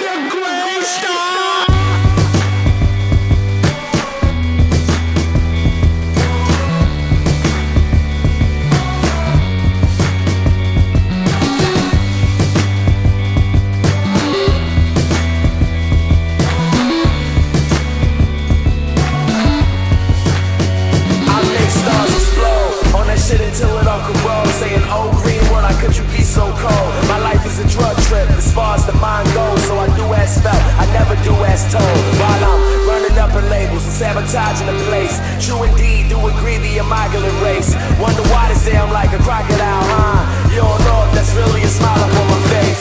Until it all corrodes, saying, oh green world, how could you be so cold? My life is a drug trip as far as the mind goes, so I do as felt, I never do as told. While I'm running up in labels and sabotaging the place, true indeed, do agree the immaculate race. Wonder why they say I'm like a crocodile, huh? You don't know if that's really a smile up on my face.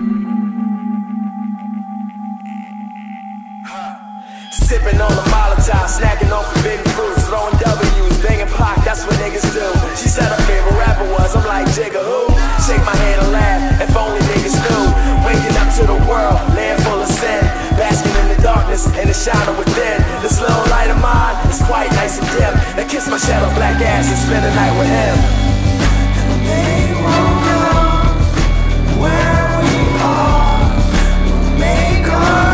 Sipping on a Molotov, snacking on forbidden fruits, throwing W's, banging Pac, that's what niggas do. She said her favorite rapper was, I'm like, Jigga who? Shake my head and laugh, if only niggas knew. Waking up to the world, land full of sin, basking in the darkness and the shadow within. This little light of mine is quite nice and dim. Now kiss my shadow black ass and spend the night with him. They won't know where we are. We'll make our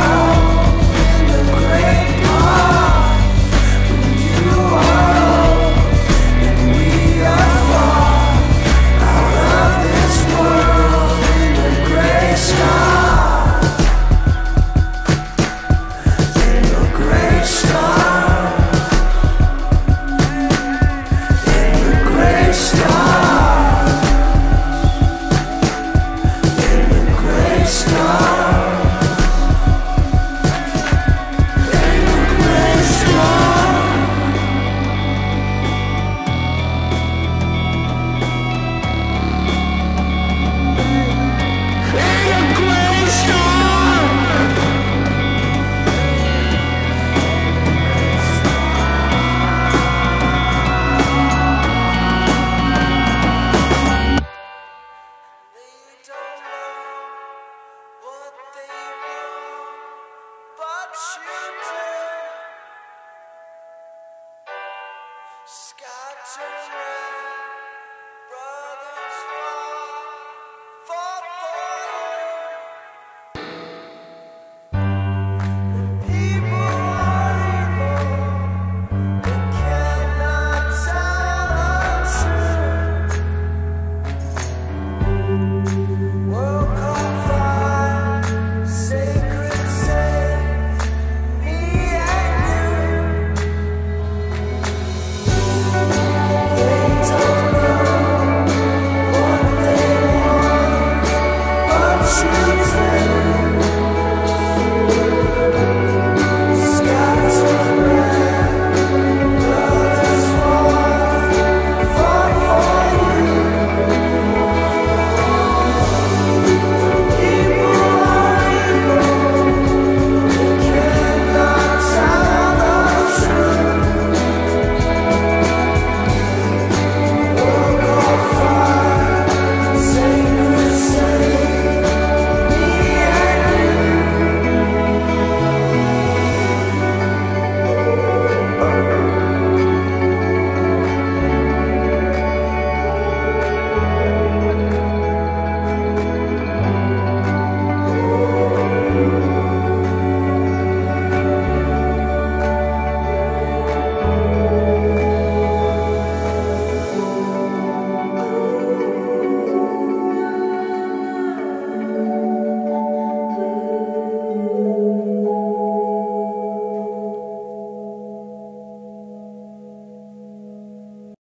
Sky turn red.